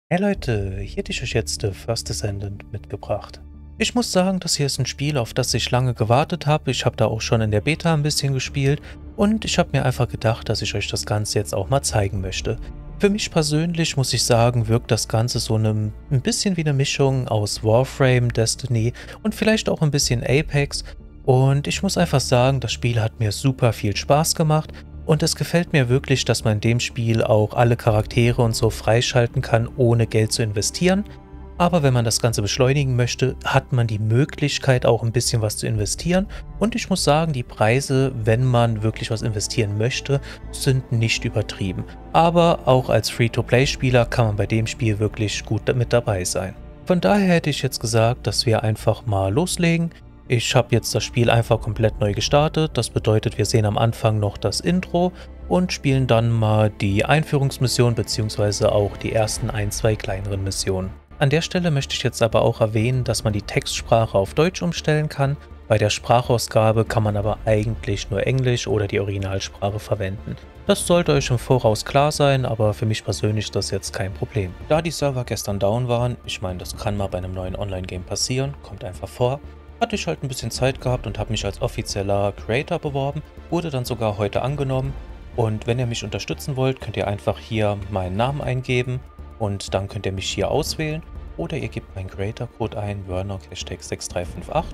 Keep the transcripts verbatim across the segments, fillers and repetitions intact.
Hey Leute, hier hätte ich euch jetzt The First Descendant mitgebracht. Ich muss sagen, das hier ist ein Spiel, auf das ich lange gewartet habe. Ich habe da auch schon in der Beta ein bisschen gespielt und ich habe mir einfach gedacht, dass ich euch das Ganze jetzt auch mal zeigen möchte. Für mich persönlich muss ich sagen, wirkt das Ganze so eine, ein bisschen wie eine Mischung aus Warframe, Destiny und vielleicht auch ein bisschen Apex. Und ich muss einfach sagen, das Spiel hat mir super viel Spaß gemacht. Und es gefällt mir wirklich, dass man in dem Spiel auch alle Charaktere und so freischalten kann, ohne Geld zu investieren. Aber wenn man das Ganze beschleunigen möchte, hat man die Möglichkeit, auch ein bisschen was zu investieren. Und ich muss sagen, die Preise, wenn man wirklich was investieren möchte, sind nicht übertrieben. Aber auch als Free-to-Play-Spieler kann man bei dem Spiel wirklich gut mit dabei sein. Von daher hätte ich jetzt gesagt, dass wir einfach mal loslegen. Ich habe jetzt das Spiel einfach komplett neu gestartet. Das bedeutet, wir sehen am Anfang noch das Intro und spielen dann mal die Einführungsmission bzw. auch die ersten ein, zwei kleineren Missionen. An der Stelle möchte ich jetzt aber auch erwähnen, dass man die Textsprache auf Deutsch umstellen kann. Bei der Sprachausgabe kann man aber eigentlich nur Englisch oder die Originalsprache verwenden. Das sollte euch im Voraus klar sein, aber für mich persönlich ist das jetzt kein Problem. Da die Server gestern down waren, ich meine, das kann mal bei einem neuen Online-Game passieren, kommt einfach vor, hatte ich halt ein bisschen Zeit gehabt und habe mich als offizieller Creator beworben, wurde dann sogar heute angenommen. Und wenn ihr mich unterstützen wollt, könnt ihr einfach hier meinen Namen eingeben und dann könnt ihr mich hier auswählen. Oder ihr gebt meinen Creator-Code ein, Werner Hashtag sechs drei fünf acht,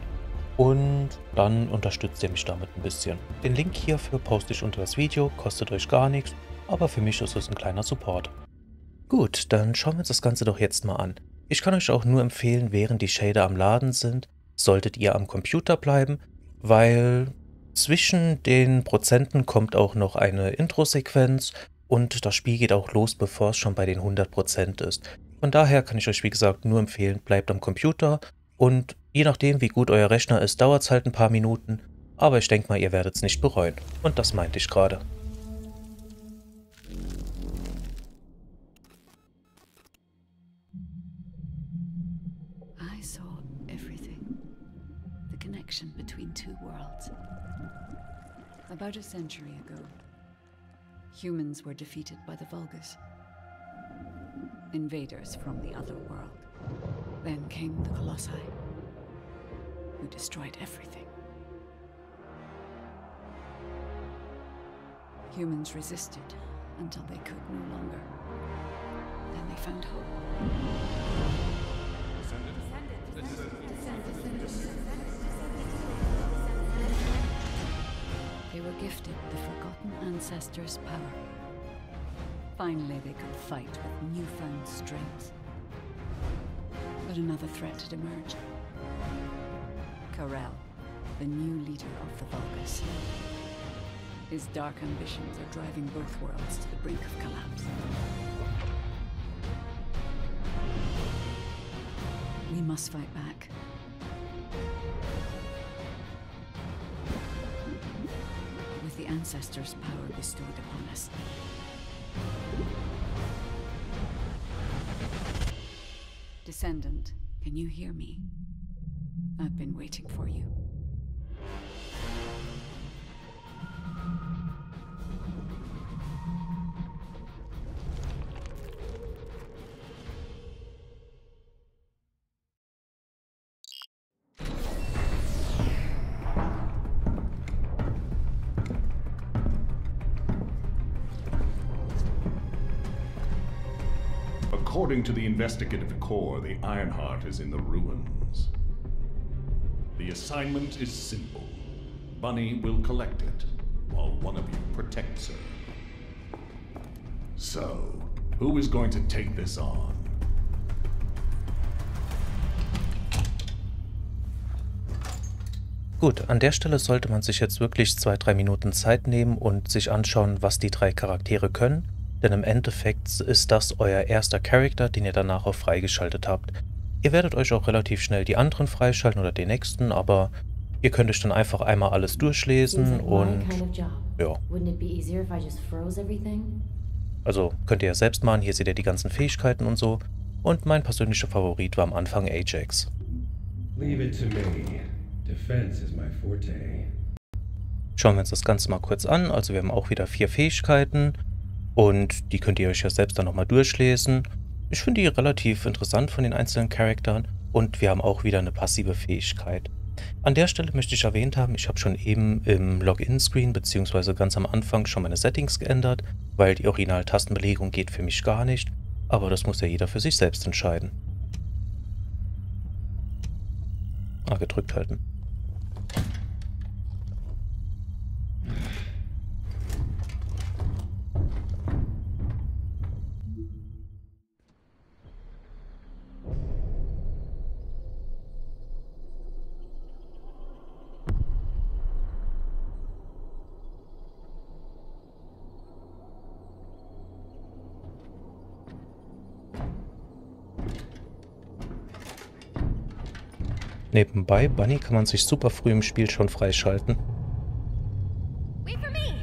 und dann unterstützt ihr mich damit ein bisschen. Den Link hierfür poste ich unter das Video, kostet euch gar nichts, aber für mich ist es ein kleiner Support. Gut, dann schauen wir uns das Ganze doch jetzt mal an. Ich kann euch auch nur empfehlen, während die Shader am Laden sind, solltet ihr am Computer bleiben, weil zwischen den Prozenten kommt auch noch eine Intro-Sequenz und das Spiel geht auch los, bevor es schon bei den hundert Prozent ist. Von daher kann ich euch wie gesagt nur empfehlen, bleibt am Computer und je nachdem wie gut euer Rechner ist, dauert es halt ein paar Minuten, aber ich denke mal, ihr werdet es nicht bereuen. Und das meinte ich gerade. Between two worlds. About a century ago, humans were defeated by the Vulgus, invaders from the other world. Then came the Colossi, who destroyed everything. Humans resisted until they could no longer. Then they found hope. They were gifted the Forgotten Ancestors' power. Finally, they could fight with newfound strength. But another threat had emerged. Karel, the new leader of the Vulgus. His dark ambitions are driving both worlds to the brink of collapse. We must fight back. With the Ancestors' power bestowed upon us. Descendant, can you hear me? I've been waiting for you. According to the investigative core, the Ironheart is in the ruins. The assignment is simple. Bunny will collect it, while one of you protects her. So, who is going to take this on? Gut, an der Stelle sollte man sich jetzt wirklich zwei, drei Minuten Zeit nehmen und sich anschauen, was die drei Charaktere können. Denn im Endeffekt ist das euer erster Charakter, den ihr danach auch freigeschaltet habt. Ihr werdet euch auch relativ schnell die anderen freischalten oder den nächsten, aber ihr könnt euch dann einfach einmal alles durchlesen und ja. Also könnt ihr ja selbst machen, hier seht ihr die ganzen Fähigkeiten und so. Und mein persönlicher Favorit war am Anfang Ajax. Leave it to me. Defense is my forte. Schauen wir uns das Ganze mal kurz an. Also wir haben auch wieder vier Fähigkeiten und die könnt ihr euch ja selbst dann nochmal durchlesen. Ich finde die relativ interessant von den einzelnen Charakteren und wir haben auch wieder eine passive Fähigkeit. An der Stelle möchte ich erwähnt haben, ich habe schon eben im Login-Screen bzw. ganz am Anfang schon meine Settings geändert, weil die Original-Tastenbelegung geht für mich gar nicht, aber das muss ja jeder für sich selbst entscheiden. Ah, gedrückt halten. Nebenbei, Bunny kann man sich super früh im Spiel schon freischalten. Wait for me.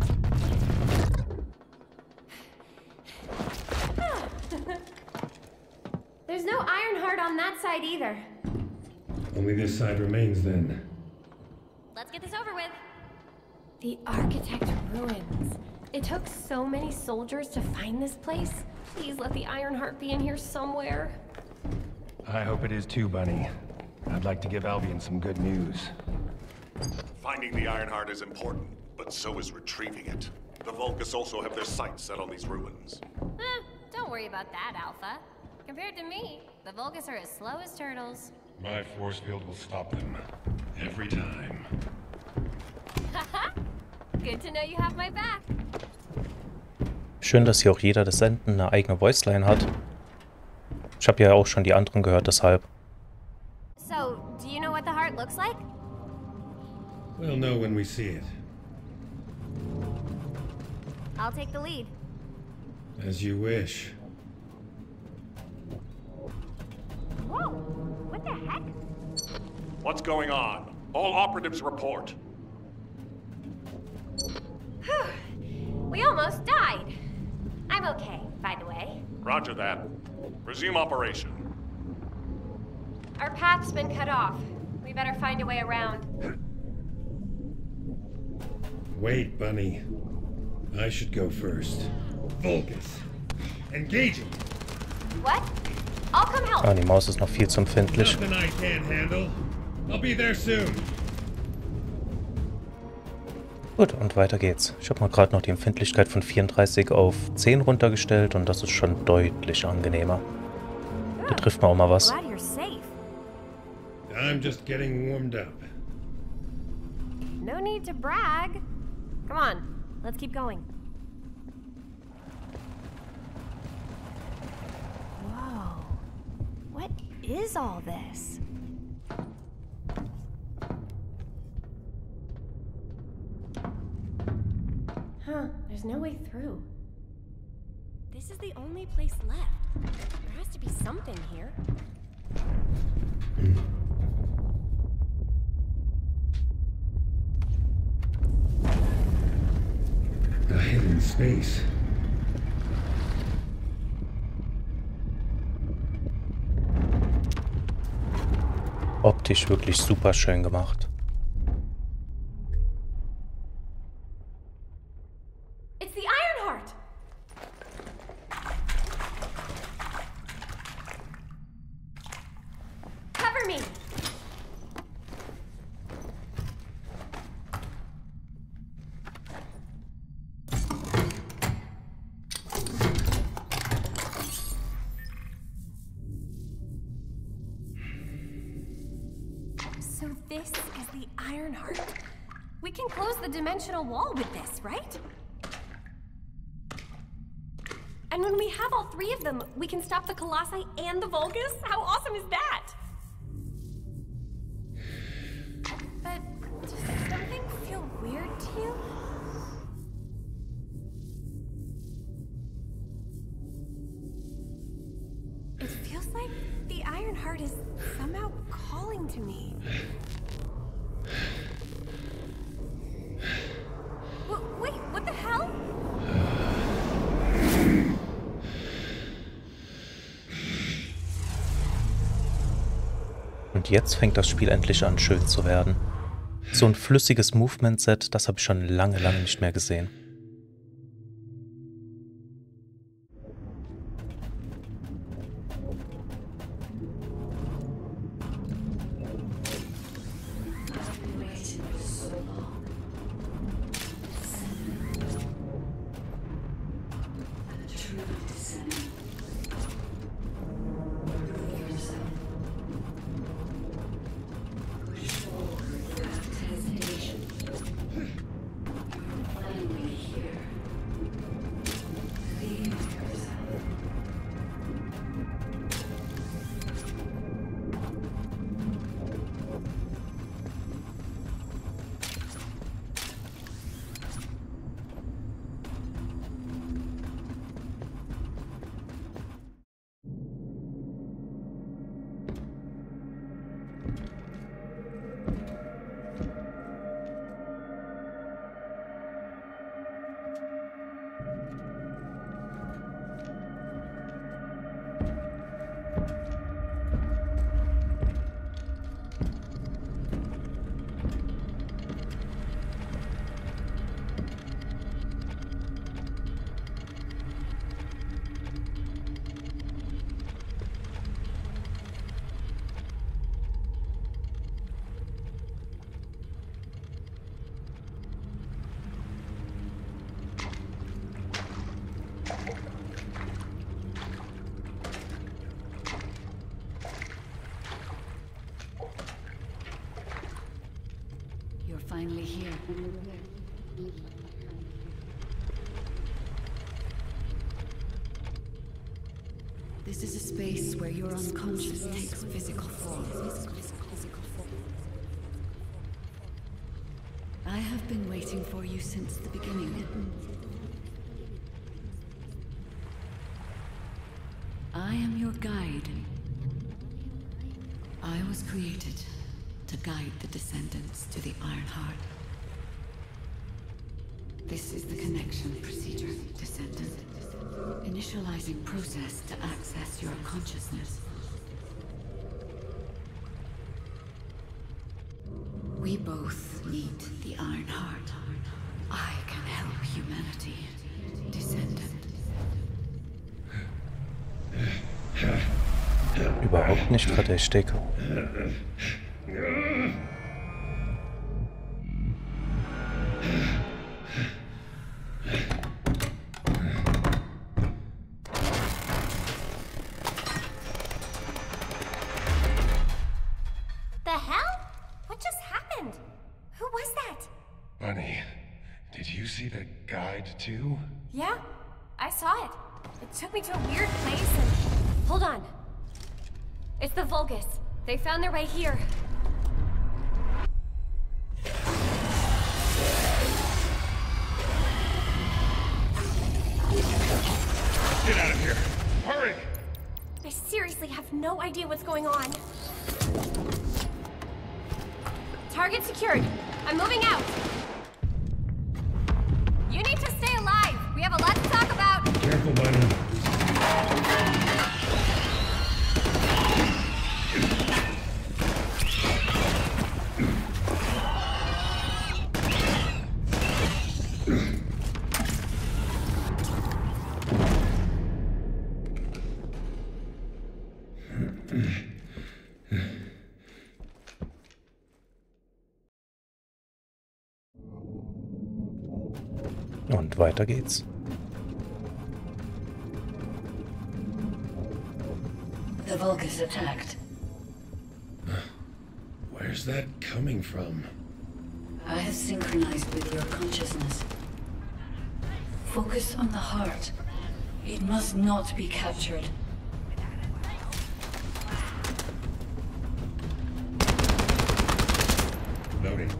There's no Ironheart on that side either. Only this side remains then. Let's get this over with. The Architect Ruins. It took so many soldiers to find this place. Please let the Ironheart be in here somewhere. I hope it is too, Bunny. I'd like to give Albion some good news. Finding the Ironheart is important, but so is retrieving it. The Vulgus also have their sights set on these ruins. Eh, don't worry about that, Alpha. Compared to me, the Vulgus are as slow as turtles. My force field will stop them. Every time. Haha! Good to know you have my back. Schön, dass hier auch jeder des Senden eine eigene Voiceline hat. Ich habe ja auch schon die anderen gehört, deshalb. So, do you know what the heart looks like? We'll know when we see it. I'll take the lead. As you wish. Whoa! What the heck? What's going on? All operatives report. We almost died. I'm okay, by the way. Roger that. Resume operation. Our path's been cut off. We better find a way around. Wait, Bunny. I should go first. Vulgus. Engaging. What? I'll come help. Ah, die Maus ist noch viel zu empfindlich. Nothing I can't handle. I'll be there soon. Gut, und weiter geht's. Ich habe mal gerade noch die Empfindlichkeit von vierunddreißig auf zehn runtergestellt und das ist schon deutlich angenehmer. Da trifft man auch mal was. Glad you're safe. I'm just getting warmed up. No need to brag. Come on, let's keep going. Whoa. What is all this? Huh, there's no way through. This is the only place left. There has to be something here. A hidden space. Optisch wirklich super schön gemacht. It's the Ironheart! Cover me! So this is the Ironheart. We can close the dimensional wall with this, right? And when we have all three of them, we can stop the Colossi and the Vulgus? How awesome is that? But does something feel weird to you? It feels like the Ironheart is somehow calling to me. W- wait, what the hell? Und jetzt fängt das Spiel endlich an, schön zu werden. So ein flüssiges Movement-Set, das habe ich schon lange, lange nicht mehr gesehen. finally here. This is a space where your unconscious takes physical form. I have been waiting for you since the beginning. I am your guide. I was created to guide the descendants to the Ironheart. This is the connection procedure, descendant. Initializing process to access your consciousness. We both need the Ironheart. I can help humanity, descendant. Überhaupt nicht verdächtig. The hell? What just happened? Who was that? Bunny, did you see the guide too? Yeah, I saw it. It took me to a weird place and... Hold on. It's the Vulgus. They found their way here. Get out of here! Hurry! I seriously have no idea what's going on. Target secured. I'm moving out. You need to stay alive. We have a lot to talk about. Careful, Bunny. Und weiter geht's. The Vulgus attacked. Where's that coming from? I have synchronized with your consciousness. Focus on the heart. It must not be captured. Loading.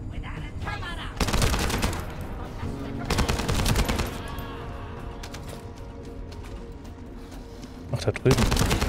Ach, da drüben.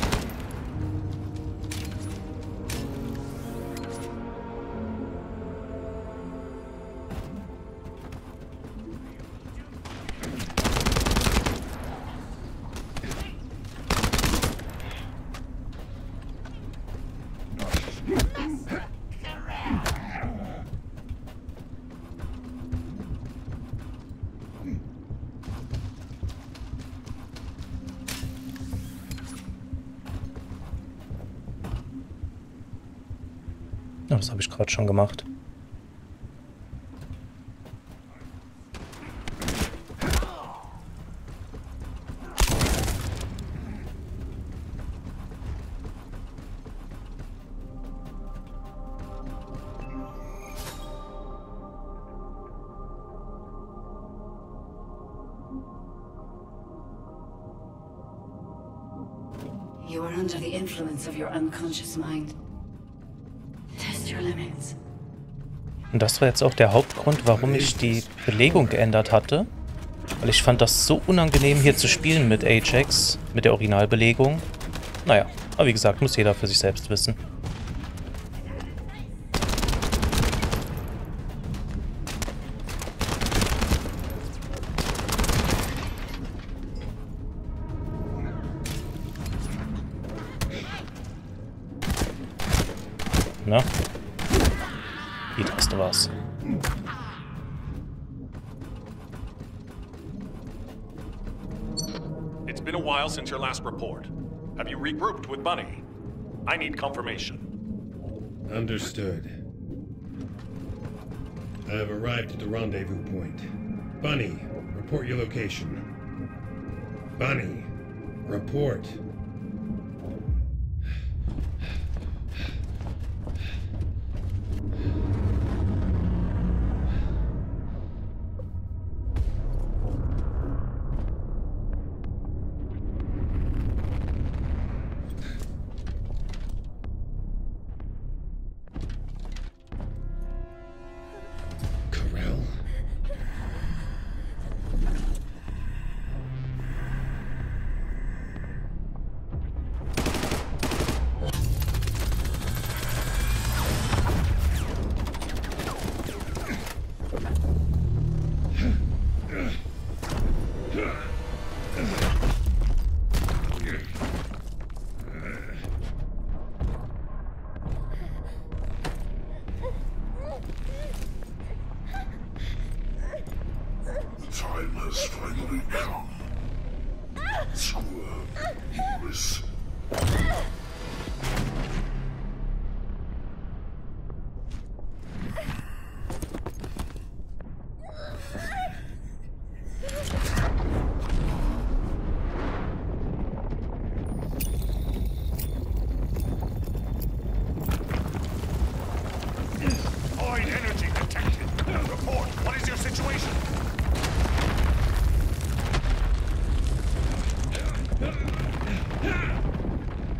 Ja, das habe ich gerade schon gemacht. You are under the influence of your unconscious mind. Test your limits. Und das war jetzt auch der Hauptgrund, warum ich die Belegung geändert hatte. Weil ich fand das so unangenehm, hier zu spielen mit Ajax, mit der Originalbelegung. Naja, aber wie gesagt, muss jeder für sich selbst wissen. Na? Die Taste war's. It's been a while since your last report. Have you regrouped with Bunny? I need confirmation. Understood. I have arrived at the rendezvous point. Bunny, report your location. Bunny, report.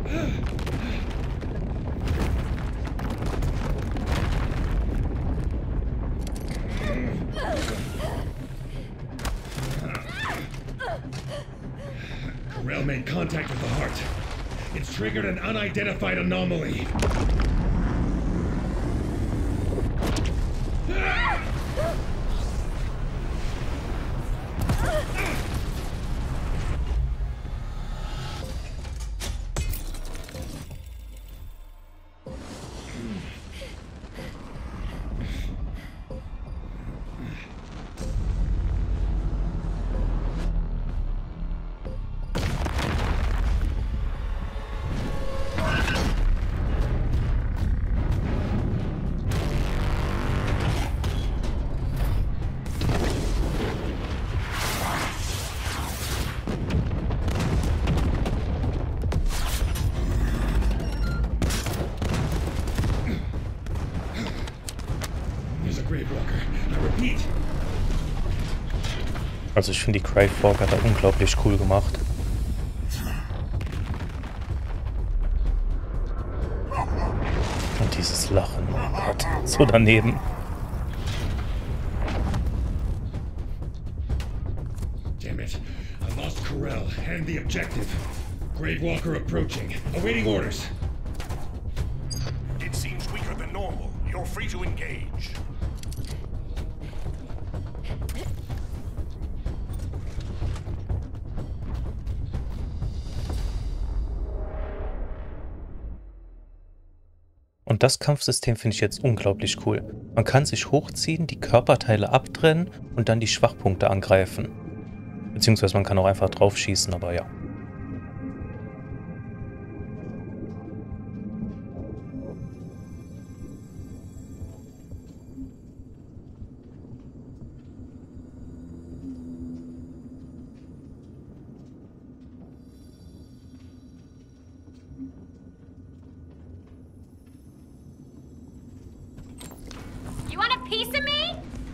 Corell made contact with the heart. It's triggered an unidentified anomaly. Also ich finde die Gravewalker da unglaublich cool gemacht. Und dieses Lachen, oh Gott, so daneben. Damn it, I lost Corell and the objective. Gravewalker approaching, awaiting orders. It seems weaker than normal. You're free to engage. Und das Kampfsystem finde ich jetzt unglaublich cool. Man kann sich hochziehen, die Körperteile abtrennen und dann die Schwachpunkte angreifen. Beziehungsweise man kann auch einfach drauf schießen, aber ja. Piece of me?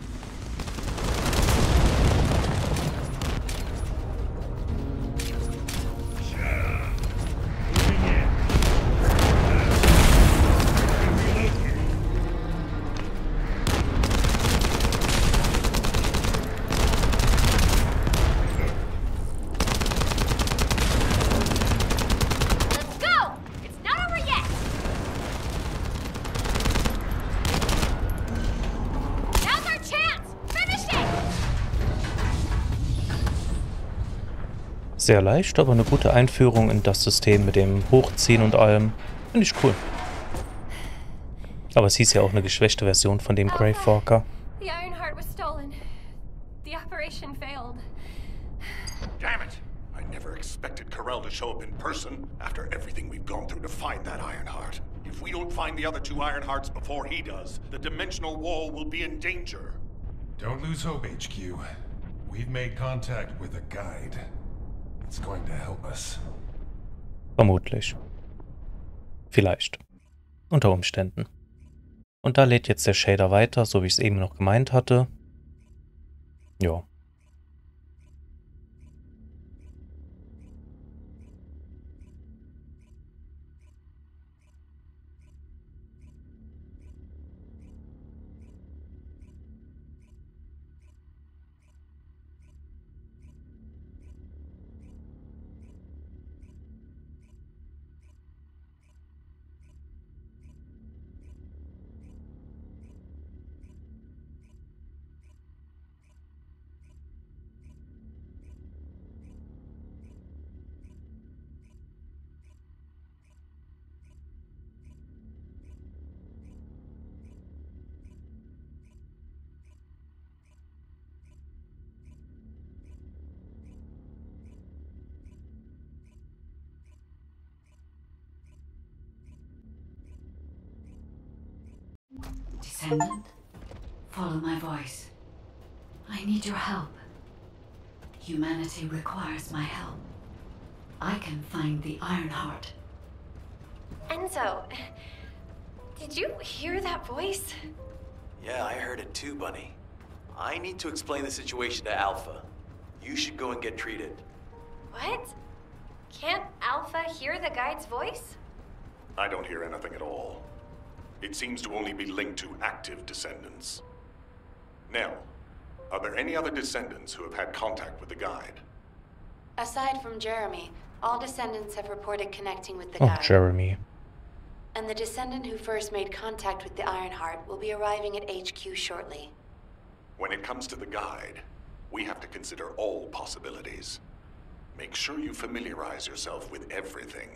Sehr leicht, aber eine gute Einführung in das System mit dem Hochziehen und allem. Finde ich cool. Aber es hieß ja auch eine geschwächte Version von dem Gravewalker. The Ironheart was stolen. The operation failed. Damn it! I never expected Corell to show up in person after everything we've gone through to find that Ironheart. If we don't find the other two Ironhearts before he does, the dimensional wall will be in danger. Don't lose hope, H Q. We've made contact with a guide. It's going to help us. Vermutlich. Vielleicht. Unter Umständen. Und da lädt jetzt der Shader weiter, so wie ich es eben noch gemeint hatte. Ja. Descendant, follow my voice. I need your help. Humanity requires my help. I can find the Ironheart. Enzo, did you hear that voice? Yeah, I heard it too, Bunny. I need to explain the situation to Alpha. You should go and get treated. What? Can't Alpha hear the guide's voice? I don't hear anything at all. It seems to only be linked to active descendants. Nell, are there any other descendants who have had contact with the guide? Aside from Jeremy, all descendants have reported connecting with the Oh, guide. Jeremy. And the descendant who first made contact with the Ironheart will be arriving at H Q shortly. When it comes to the guide, we have to consider all possibilities. Make sure you familiarize yourself with everything.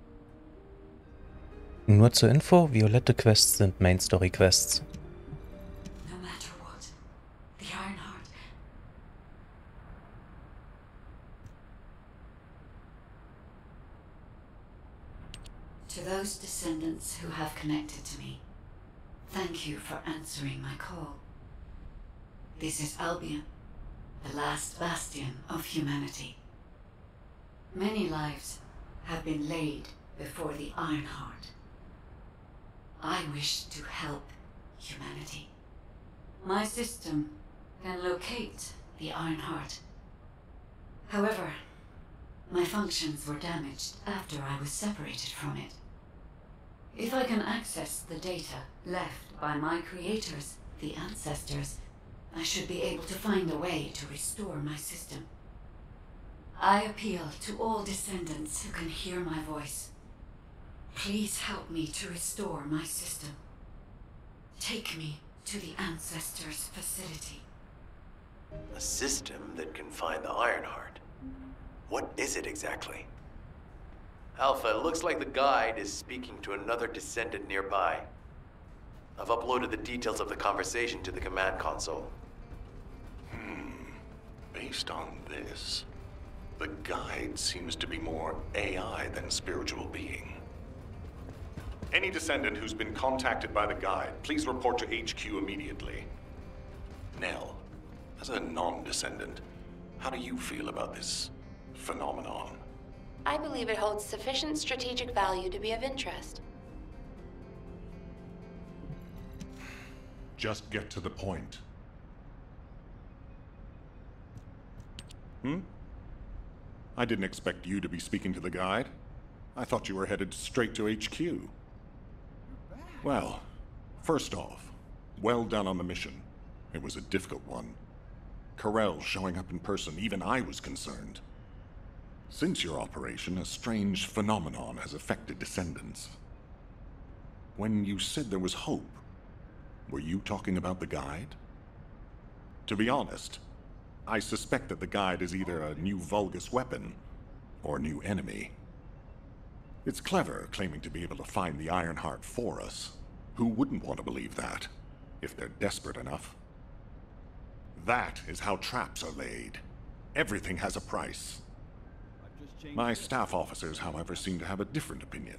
Nur zur Info, violette Quests sind Main-Story-Quests. No matter what, the Ironheart. To those descendants who have connected to me, thank you for answering my call. This is Albion, the last bastion of humanity. Many lives have been laid before the Ironheart. I wish to help humanity. My system can locate the Ironheart. However, my functions were damaged after I was separated from it. If I can access the data left by my creators, the ancestors, I should be able to find a way to restore my system. I appeal to all descendants who can hear my voice. Please help me to restore my system. Take me to the Ancestors' facility. A system that can find the Ironheart. What is it exactly? Alpha, it looks like the guide is speaking to another descendant nearby. I've uploaded the details of the conversation to the command console. Hmm. Based on this, the guide seems to be more A I than spiritual being. Any descendant who's been contacted by the guide, please report to H Q immediately. Nell, as a non-descendant, how do you feel about this phenomenon? I believe it holds sufficient strategic value to be of interest. Just get to the point. Hmm? I didn't expect you to be speaking to the guide. I thought you were headed straight to H Q. Well, first off, well done on the mission. It was a difficult one. Karel showing up in person, even I was concerned. Since your operation, a strange phenomenon has affected descendants. When you said there was hope, were you talking about the guide? To be honest, I suspect that the guide is either a new Vulgus weapon or a new enemy. It's clever claiming to be able to find the Ironheart for us. Who wouldn't want to believe that, if they're desperate enough? That is how traps are laid. Everything has a price. My staff officers, however, seem to have a different opinion.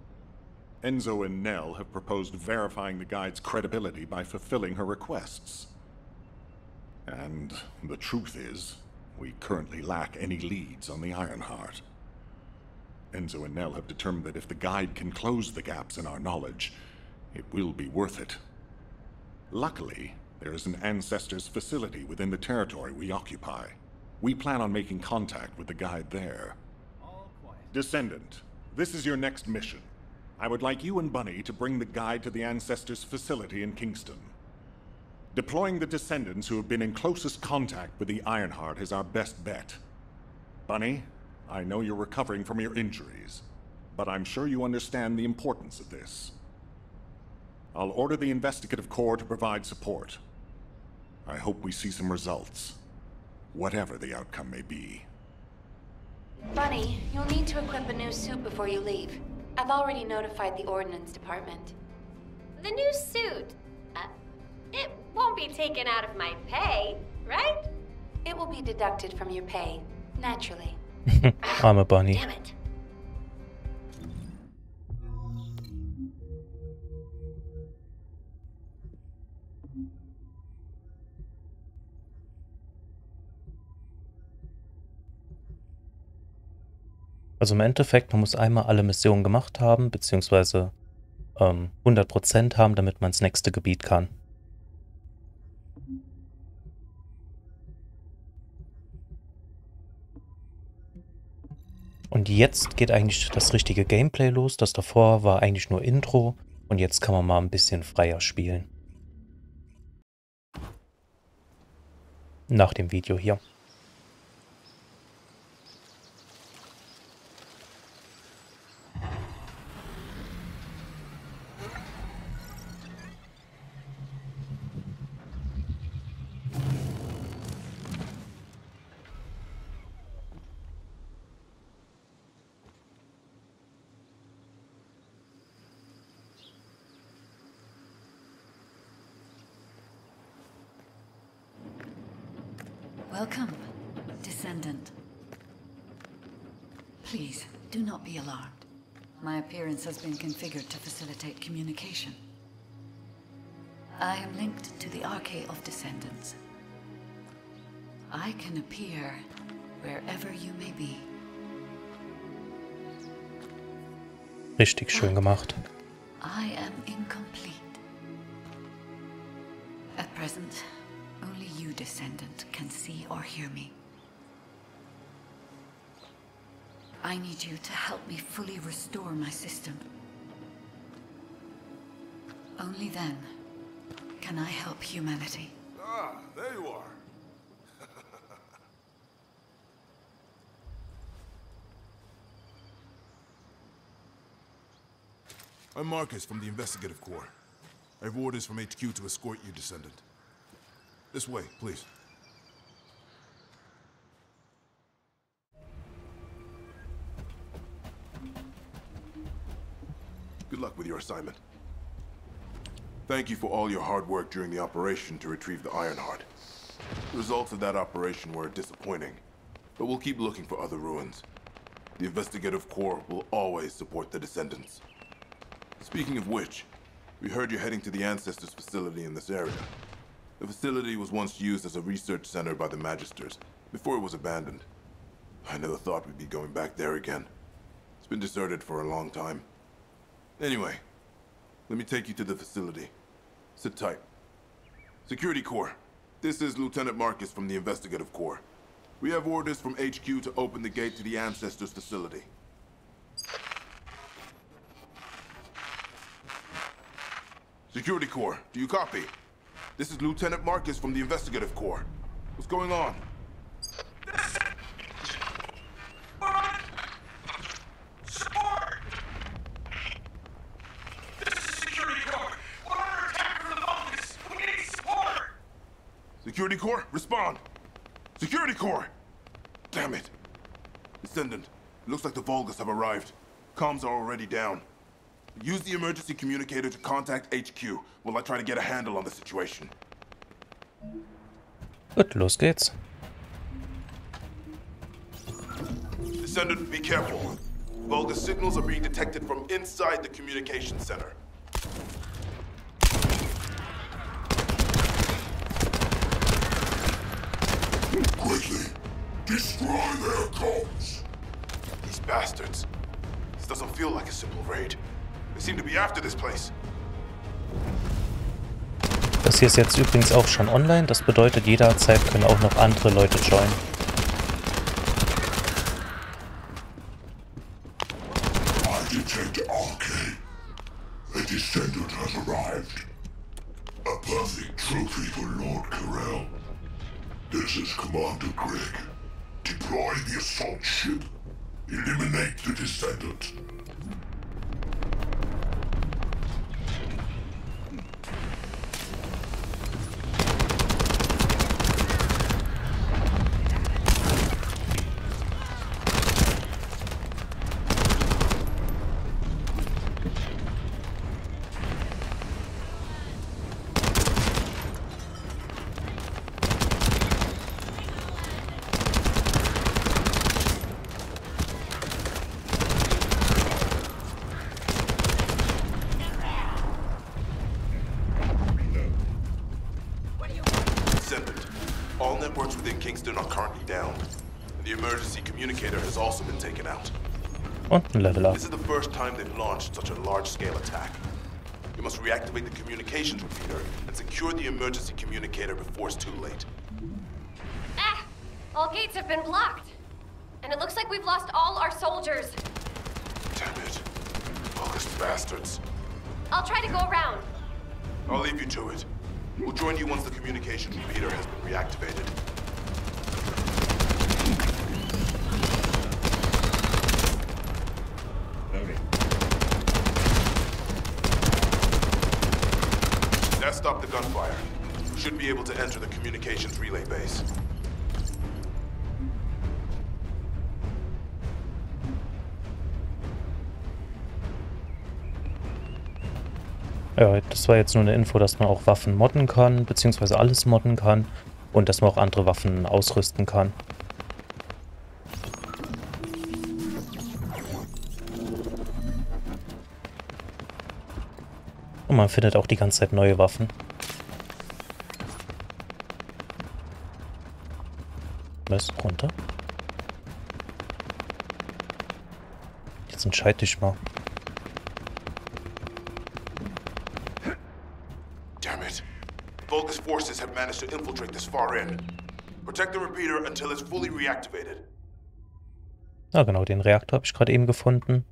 Enzo and Nell have proposed verifying the guide's credibility by fulfilling her requests. And the truth is, we currently lack any leads on the Ironheart. Enzo and Nell have determined that if the guide can close the gaps in our knowledge, it will be worth it. Luckily, there is an Ancestors' facility within the territory we occupy. We plan on making contact with the guide there. Descendant, this is your next mission. I would like you and Bunny to bring the guide to the Ancestors' facility in Kingston. Deploying the descendants who have been in closest contact with the Ironheart is our best bet. Bunny, I know you're recovering from your injuries, but I'm sure you understand the importance of this. I'll order the Investigative Corps to provide support. I hope we see some results, whatever the outcome may be. Bunny, you'll need to equip a new suit before you leave. I've already notified the Ordnance Department. The new suit. Uh, it won't be taken out of my pay, right? It will be deducted from your pay, naturally. Arme Bunny. Damn it. Also im Endeffekt, man muss einmal alle Missionen gemacht haben, beziehungsweise ähm, hundert Prozent haben, damit man ins nächste Gebiet kann. Und jetzt geht eigentlich das richtige Gameplay los. Das davor war eigentlich nur Intro. Und jetzt kann man mal ein bisschen freier spielen. Nach dem Video hier. Welcome, Descendant. Please, do not be alarmed. My appearance has been configured to facilitate communication. I am linked to the Arcade of Descendants. I can appear wherever you may be. Richtig schön gemacht. I am incomplete. At present, only you, Descendant, can see or hear me. I need you to help me fully restore my system. Only then can I help humanity. Ah, there you are. I'm Marcus from the Investigative Corps. I have orders from H Q to escort you, Descendant. This way, please. Good luck with your assignment. Thank you for all your hard work during the operation to retrieve the Ironheart. The results of that operation were disappointing, but we'll keep looking for other ruins. The Investigative Corps will always support the Descendants. Speaking of which, we heard you're heading to the Ancestors facility in this area. The facility was once used as a research center by the Magisters, before it was abandoned. I never thought we'd be going back there again. It's been deserted for a long time. Anyway, let me take you to the facility. Sit tight. Security Corps, this is Lieutenant Marcus from the Investigative Corps. We have orders from H Q to open the gate to the Ancestors facility. Security Corps, do you copy? This is Lieutenant Marcus from the Investigative Corps. What's going on? Support! This is Security Corps. We're under attack from the Vulgus. We need support! Security Corps, respond! Security Corps! Damn it! Descendant, it looks like the Vulgus have arrived. Comms are already down. Use the emergency communicator to contact H Q while I try to get a handle on the situation. Gut, los geht's. Descendant, be careful. Vulgus signals are being detected from inside the communication center. Quickly, destroy their comms. These bastards. This doesn't feel like a simple raid. They seem to be after this place. Das hier ist jetzt übrigens auch schon online. Das bedeutet, jederzeit können auch noch andere Leute joinen. I detect Arcade. A Descendant has arrived. A perfect trophy for Lord Karel. This is Commander Greg. Deploy the assault ship. Eliminate the Descendant. All networks within Kingston are currently down. The emergency communicator has also been taken out. Und ein Level up. This is the first time they've launched such a large-scale attack. You must reactivate the communications repeater and secure the emergency communicator before it's too late. Ah! All gates have been blocked. and it looks like we've lost all our soldiers. Damn it. August bastards. I'll try to go around. I'll leave you to it. We'll join you once the communications repeater has been reactivated. Okay. That stopped the gunfire. We should be able to enter the communications relay base. Ja, das war jetzt nur eine Info, dass man auch Waffen modden kann, beziehungsweise alles modden kann und dass man auch andere Waffen ausrüsten kann. Und man findet auch die ganze Zeit neue Waffen. Was? Runter? Jetzt entscheid dich mal. Damn it. Vulgus forces have managed to infiltrate this far in. Protect the repeater until it's fully reactivated. Ah, genau, den Reaktor habe ich gerade eben gefunden.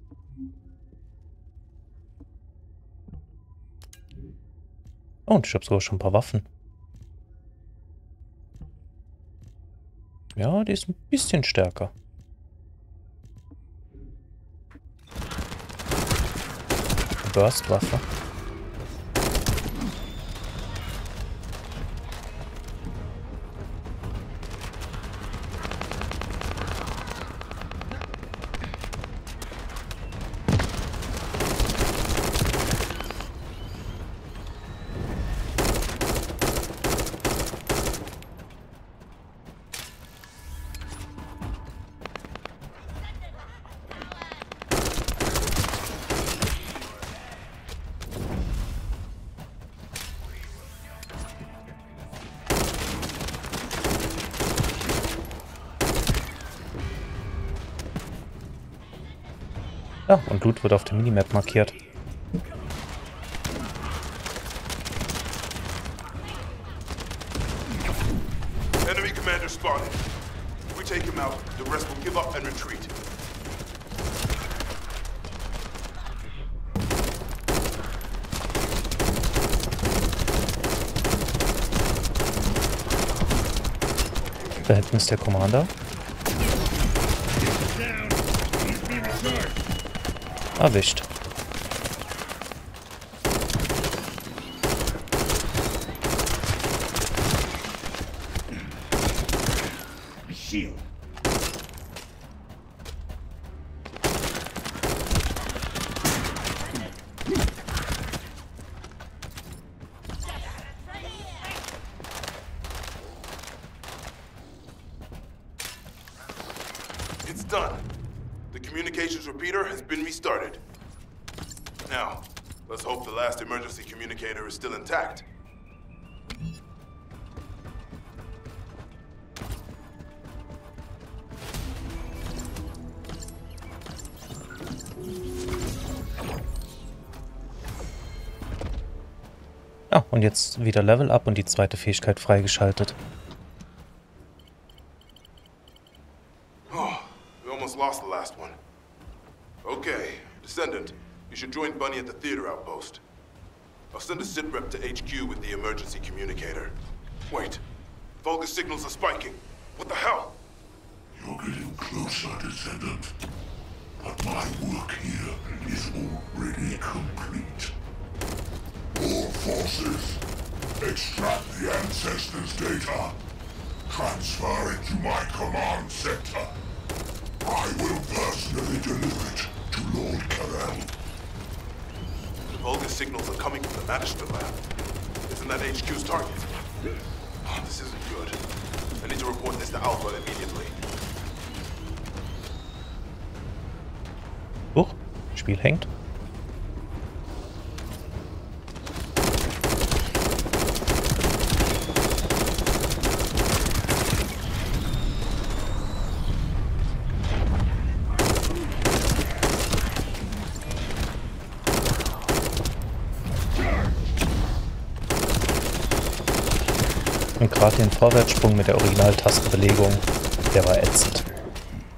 Oh, und ich habe sogar schon ein paar Waffen. Ja, die ist ein bisschen stärker. Burstwaffe. Ja, und Loot wird auf der Minimap markiert. Enemy commander spotted. If we take him out, the rest will give up and retreat. Da hinten ist der Commander. Erwischt. Shield. It's done. The communications repeater has been restarted. Now, let's hope the last emergency communicator is still intact. Ah, und jetzt wieder Level Up und die zweite Fähigkeit freigeschaltet. Oh, we almost lost the last one. Okay, Descendant, you should join Bunny at the theater outpost. I'll send a sitrep to H Q with the emergency communicator. Wait, Vulgus signals are spiking. What the hell? You're getting closer, Descendant. But my work here is already complete. All forces, extract the Ancestors' data. Transfer it to my command center. I will personally deliver it to Lord Karel. The Vulgus signals are coming from the Magister lab. Isn't that H Q's target? Oh, this isn't good. I need to report this to Alpha immediately. Huch, Spiel hängt. Und gerade den Vorwärtssprung mit der Originaltastenbelegung, der war ätzend.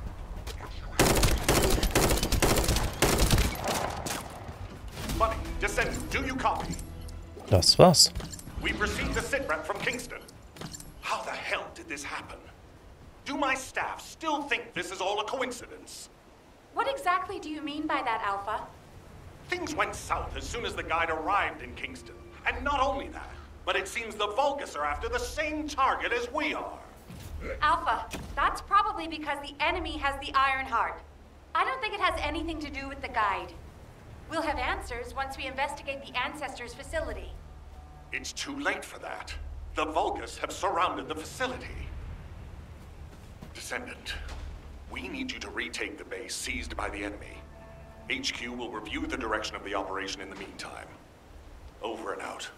Bunny, Descendant, do you copy? Das war's. We've received a sitrep from Kingston. How the hell did this happen? Do my staff still think this is all a coincidence? What exactly do you mean by that, Alpha? Things went south as soon as the guide arrived in Kingston. And not only that, but it seems the Vulgus are after the same target as we are. Alpha, that's probably because the enemy has the Iron Heart. I don't think it has anything to do with the guide. We'll have answers once we investigate the Ancestors' facility. It's too late for that. The Vulgus have surrounded the facility. Descendant, we need you to retake the base seized by the enemy. H Q will review the direction of the operation in the meantime. Over and out.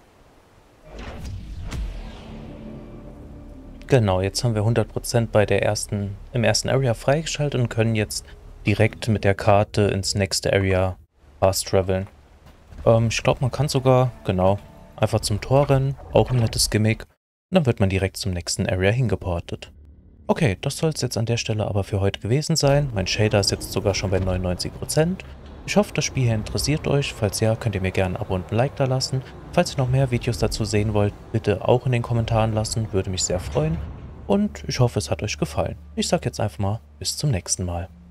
Genau, jetzt haben wir hundert Prozent bei der ersten, im ersten Area freigeschaltet und können jetzt direkt mit der Karte ins nächste Area fast traveln. Ähm, ich glaube, man kann sogar, genau, einfach zum Tor rennen, auch ein nettes Gimmick. Und dann wird man direkt zum nächsten Area hingeportet. Okay, das soll es jetzt an der Stelle aber für heute gewesen sein. Mein Shader ist jetzt sogar schon bei neunundneunzig Prozent. Ich hoffe, das Spiel hier interessiert euch. Falls ja, könnt ihr mir gerne ein Abo und ein Like da lassen. Falls ihr noch mehr Videos dazu sehen wollt, bitte auch in den Kommentaren lassen. Würde mich sehr freuen. Und ich hoffe, es hat euch gefallen. Ich sage jetzt einfach mal, bis zum nächsten Mal.